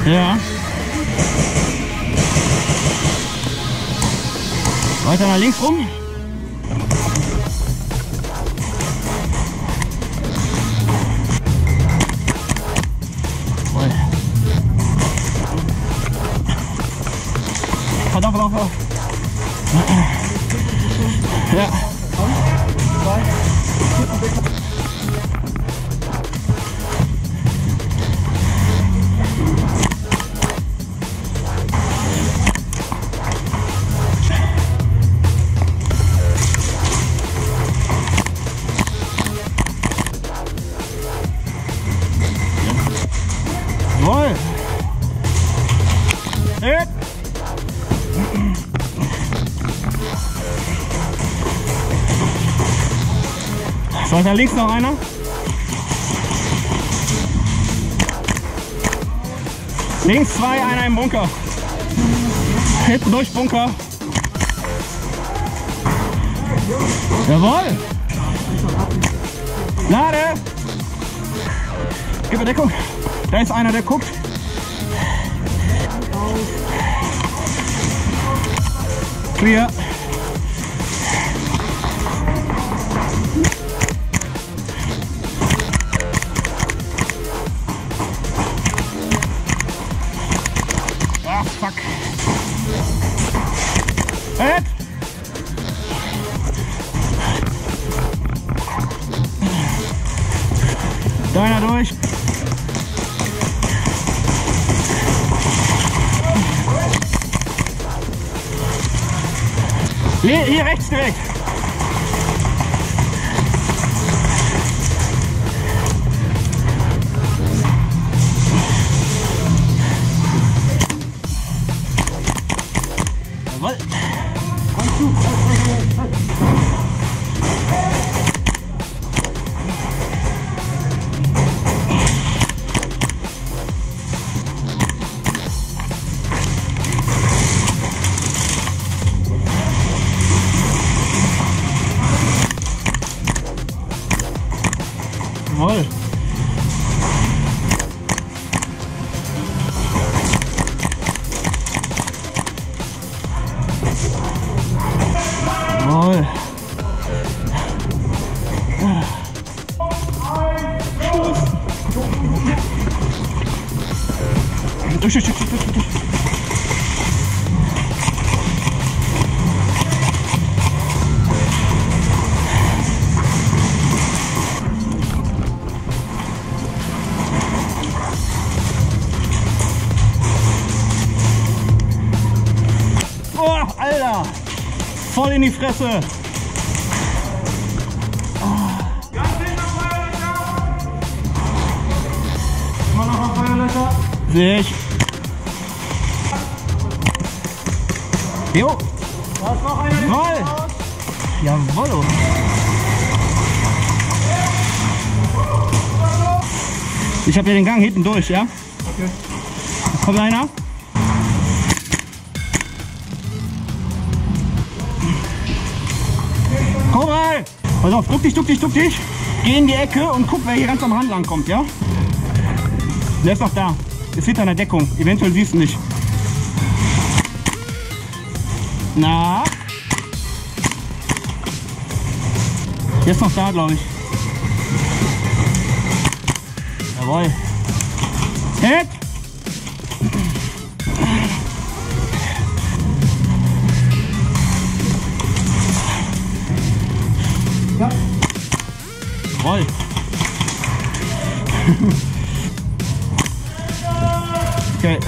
Ja. Weiter nach links rum. Lauf auf. Ja. Jawohl. So, da links noch einer. Links zwei, einer im Bunker. Hinten durch Bunker. Jawohl. Lade. Gib mir Deckung. Da ist einer, der guckt. Clear. Ah, fuck. Ed. Deiner durch. Hier rechts direkt. Jawohl. Jawohl. Jawohl. Durch. Oh, Alter! Voll in die Fresse! Immer noch ein Feuerlöscher? Sehe ich. Jo! Da ist noch einer. Jawohl! Jawohl! Ich habe ja den Gang hinten durch, ja? Okay. Kommt einer? Koral! Pass auf, duck dich! Geh in die Ecke und guck, wer hier ganz am Rand lang kommt, ja? Der ist noch da. Ist hinter einer Deckung. Eventuell siehst du nicht. Na? Der ist noch da, glaube ich. Jawohl. Hit! Ja. Jawohl. Okay.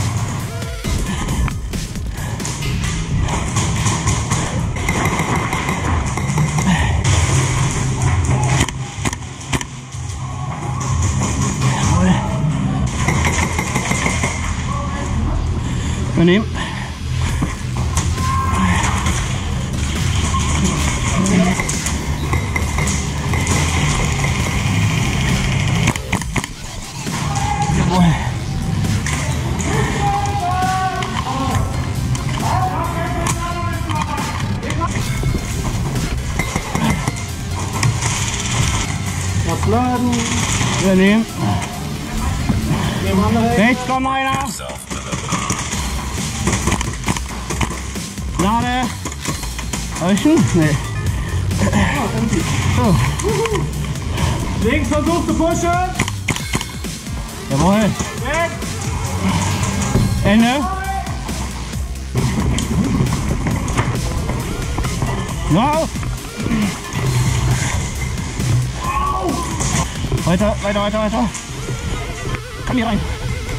Übernehmen. Jawohl. Abladen. Übernehmen. Rechts kommt einer. Lade. Reichen? Nee. So. Links versucht zu pushen. Jawohl. Weg. Ende. Ja. Weiter, weiter, weiter, weiter. Komm hier rein.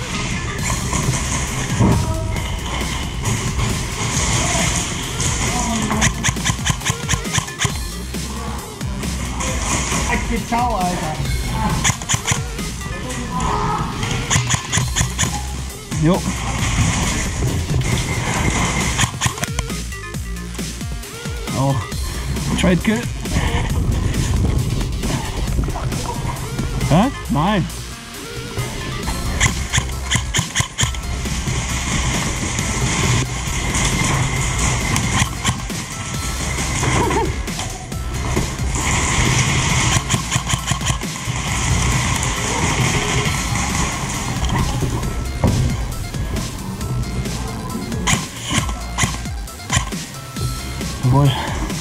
Ciao, Alter. Jo. Auch. Trade Kill. Hä? Nein. Jawohl.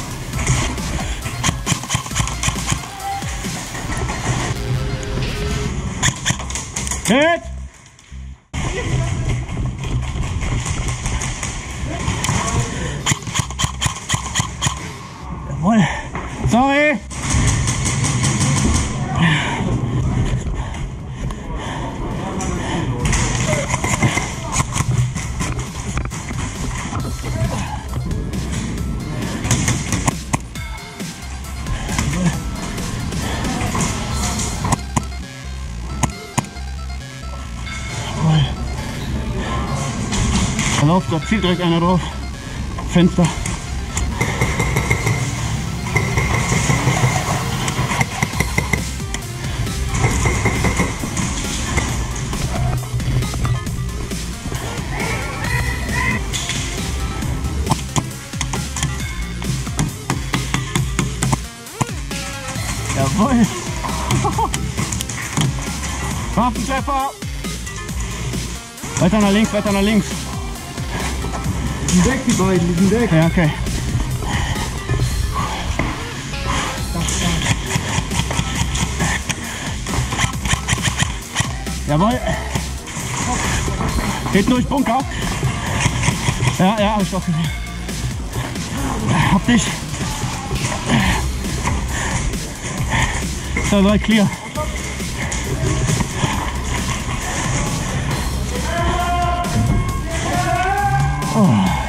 Hit! Jawohl. Sorry! Verlauf, da zielt direkt einer drauf. Fenster. Jawohl. Waffentreffer. Weiter nach links, weiter nach links. Die sind weg, die beiden, die sind weg. Ja, okay. Jawohl. Geht durch Bunker. Ja, ja, hab ich doch gesehen. Hab dich. So, soll clear. Oh.